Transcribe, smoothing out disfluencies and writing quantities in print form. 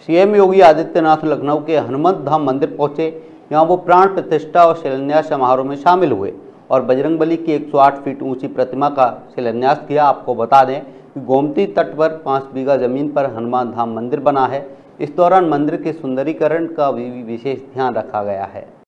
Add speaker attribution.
Speaker 1: CM Yogi Adityanath Lucknow के हनुमत धाम मंदिर पहुंचे। यहां वो प्राण प्रतिष्ठा और शिलान्यास समारोह में शामिल हुए और बजरंगबली की 108 फीट ऊंची प्रतिमा का शिलान्यास किया। आपको बता दें कि गोमती तट पर 5 बीघा जमीन पर हनुमान धाम मंदिर बना है। इस दौरान मंदिर के सुंदरीकरण का भी विशेष ध्यान रखा गया है।